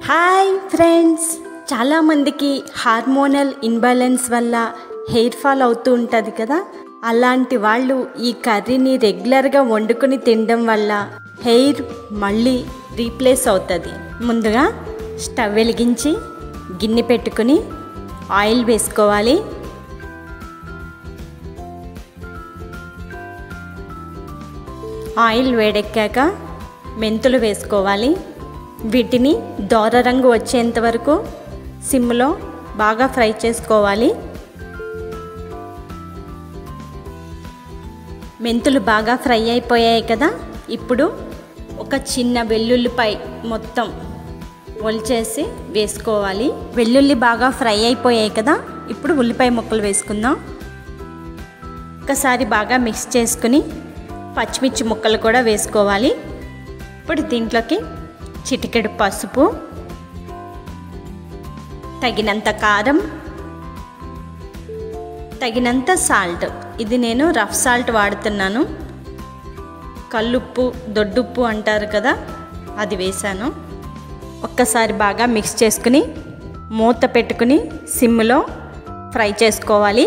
Hi friends, చాలామందికి hormonal imbalance వల్ల hair fall అవుతూ ఉంటుంది కదా. అలాంటి వాళ్ళు ఈ కర్రీని రెగ్యులర్గా వండుకొని తినడం వల్ల హెయిర్ మళ్ళీ రీప్లేస్ అవుతుంది. ముందుగా స్టవ్ వెలిగించి గిన్నె పెట్టుకుని ఆయిల్ వేసుకోవాలి. ఆయిల్ వేడెక్కాక మెంతులు వేసుకోవాలి. వీటిని దోర రంగు వచ్చేంత వరకు సిమ్లో బాగా ఫ్రై చేసుకోవాలి. మెంతులు బాగా ఫ్రై అయిపోయాయి కదా. ఇప్పుడు ఒక చిన్న వెల్లుల్లిపై మొత్తం ఒలిచేసి వేసుకోవాలి. వెల్లుల్లి బాగా ఫ్రై అయిపోయాయి కదా. ఇప్పుడు ఉల్లిపాయ ముక్కలు వేసుకుందాం. ఒకసారి బాగా మిక్స్ చేసుకుని పచ్చిమిర్చి ముక్కలు కూడా వేసుకోవాలి. ఇప్పుడు దీంట్లోకి చిటికెడు పసుపు, తగినంత కారం, తగినంత సాల్ట్. ఇది నేను రఫ్ సాల్ట్ వాడుతున్నాను. కల్లుప్పు, దొడ్డుప్పు అంటారు కదా, అది వేసాను. ఒక్కసారి బాగా మిక్స్ చేసుకుని మూత పెట్టుకుని సిమ్లో ఫ్రై చేసుకోవాలి.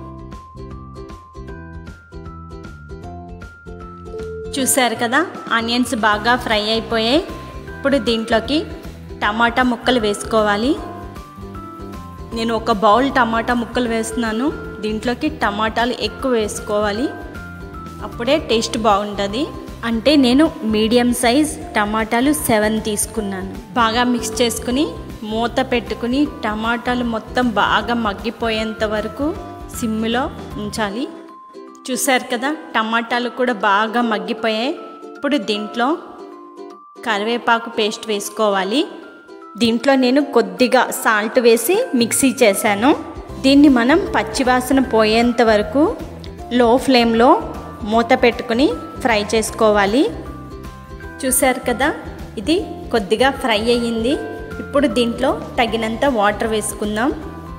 చూసారు కదా, ఆనియన్స్ బాగా ఫ్రై అయిపోయాయి. ఇప్పుడు దీంట్లోకి టమాటా ముక్కలు వేసుకోవాలి. నేను ఒక బౌల్ టమాటా ముక్కలు వేస్తున్నాను. దీంట్లోకి టమాటాలు ఎక్కువ వేసుకోవాలి, అప్పుడే టేస్ట్ బాగుంటుంది. అంటే నేను మీడియం సైజ్ టమాటాలు 7 తీసుకున్నాను. బాగా మిక్స్ చేసుకుని మూత పెట్టుకుని టమాటాలు మొత్తం బాగా మగ్గిపోయేంత వరకు సిమ్లో ఉంచాలి. చూసారు కదా, టమాటాలు కూడా బాగా మగ్గిపోయాయి. ఇప్పుడు దీంట్లో కరివేపాకు పేస్ట్ వేసుకోవాలి. దీంట్లో నేను కొద్దిగా సాల్ట్ వేసి మిక్సీ చేశాను. దీన్ని మనం పచ్చివాసన పోయేంత వరకు లో ఫ్లేమ్లో మూత పెట్టుకుని ఫ్రై చేసుకోవాలి. చూసారు కదా, ఇది కొద్దిగా ఫ్రై అయ్యింది. ఇప్పుడు దీంట్లో తగినంత వాటర్ వేసుకుందాం.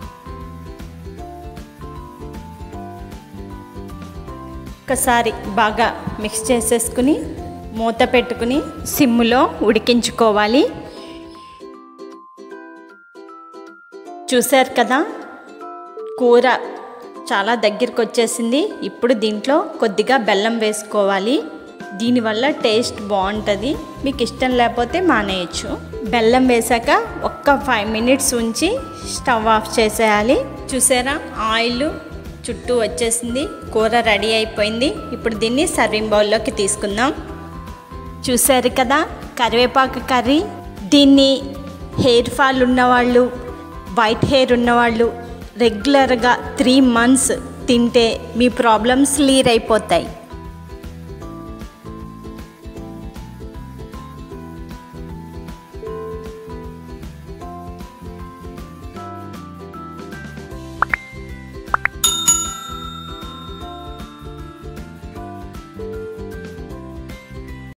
ఒకసారి బాగా మిక్స్ చేసేసుకుని మూత పెట్టుకుని సిమ్లో ఉడికించుకోవాలి. చూసారు కదా, కూర చాలా దగ్గరికి వచ్చేసింది. ఇప్పుడు దీంట్లో కొద్దిగా బెల్లం వేసుకోవాలి. దీనివల్ల టేస్ట్ బాగుంటుంది. మీకు ఇష్టం లేకపోతే మానేయచ్చు. బెల్లం వేసాక ఒక్క 5 మినిట్స్ ఉంచి స్టవ్ ఆఫ్ చేసేయాలి. చూసారా, ఆయిల్ చుట్టూ వచ్చేసింది. కూర రెడీ అయిపోయింది. ఇప్పుడు దీన్ని సర్వింగ్ బౌల్లోకి తీసుకుందాం. చూసారు కదా, కరివేపాకు కర్రీ. దీన్ని హెయిర్ ఫాల్ ఉన్నవాళ్ళు, వైట్ హెయిర్ ఉన్నవాళ్ళు రెగ్యులర్గా 3 మంత్స్ తింటే మీ ప్రాబ్లమ్స్ క్లియర్ అయిపోతాయి.